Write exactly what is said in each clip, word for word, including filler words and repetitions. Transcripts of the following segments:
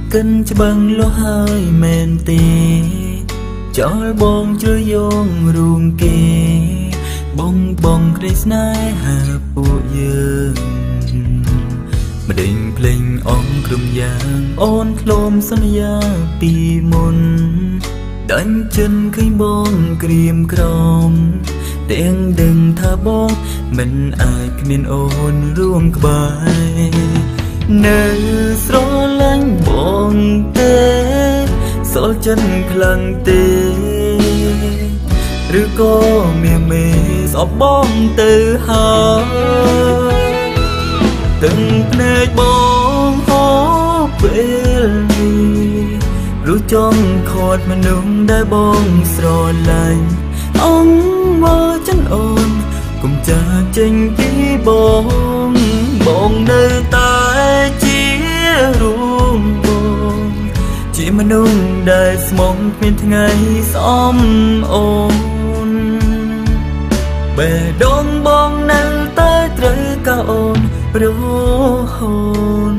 កិនច្បាំងលោះហើយមែនទេចោលបងជ្រើយងរួមគេបងបងក្ដីស្នេហាពួកយើងម្ដេញភ្លេងអងក្រុមយ៉ាងអូនធ្លោមសន្យាពីមុនដាញ់ចិនឃើញបងក្រៀមក្រំទាំងដឹងថាបងមិនអាចគ្មានអូនរួមក្បែរនៅស្រឡាញ់បងទេសូលចិនខ្លាំងទេឬក៏មានមេស្អប់បងទៅហើយទាំងភ្នែកបងហូបពេលនេះឬចង់ខត់មនុស្សដែលបងស្រឡាញ់អងមកចិនអូនកុំចាចេញពីបងបងនៅតែជារួមបងជាមនុស្សដែលស្មងគ្មានថ្ងៃស្អំអូនបេះដូងបងនៅតែត្រូវការអូនរហូត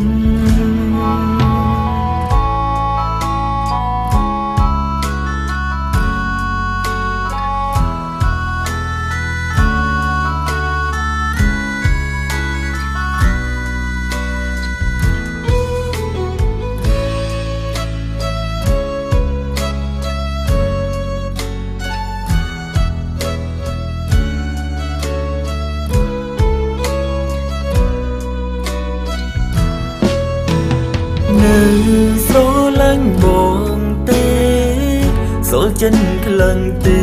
នៅស្រឡាញ់បងទេសូលចិនខ្លាំងទេ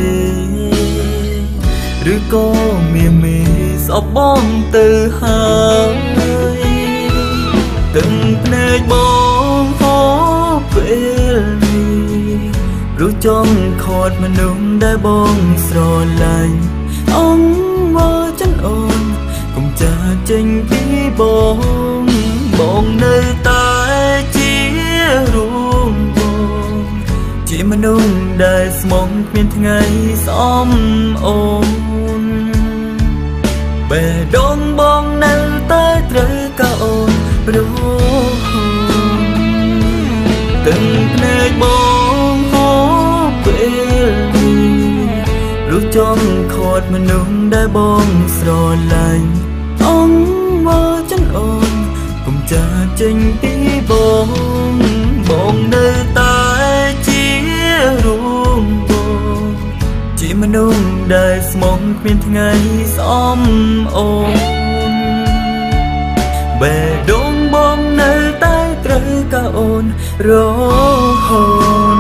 ឬក៏មានមេស្អប់បងទៅហើយទាំងភ្នែកបងហូបពេលនេះឬចង់ខត់មនុស្សដែលបងស្រឡាញ់អងមកចិនអូនកុំចាចេញពីបងបងនៅតែរួមបងជាមនុស្សដែលស្មងគ្មានថ្ងៃស្អំអូនបេះដូងបងនៅតែត្រូវការអូនរហូតទាំងភ្នែកបងហូបពេលនេះឬចង់ខត់មនុស្សដែលបងស្រឡាញ់អងមកចិនអូនកុំចាចេញពីបងបងនៅតែជារួមបងជាមនុស្សដែលស្មងគ្មានថ្ងៃស្អំអូនបេះដូងបងនៅតែត្រូវការអូនរហូត